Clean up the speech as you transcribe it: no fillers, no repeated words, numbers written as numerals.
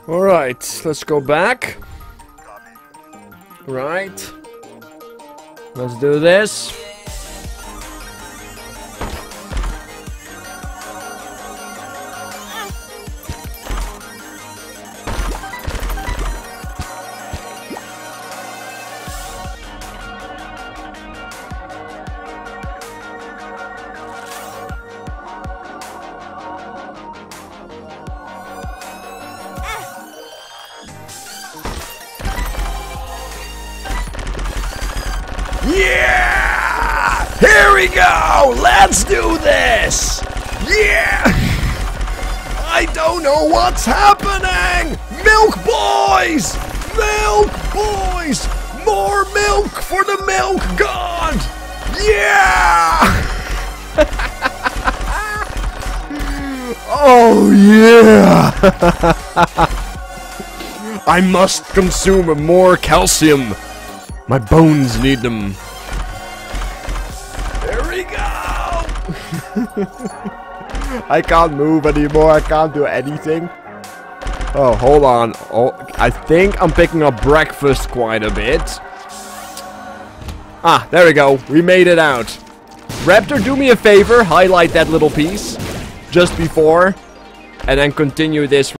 Alright, let's go back. Right. Let's do this. Yeah! Here we go! Let's do this! Yeah! I don't know what's happening! Milk boys! Milk boys! More milk for the milk god! Yeah! Oh yeah! I must consume more calcium. My bones need them. There we go! I can't move anymore. I can't do anything. Oh, hold on. Oh, I think I'm picking up breakfast quite a bit. Ah, there we go. We made it out. Raptor, do me a favor. Highlight that little piece just before. And then continue this.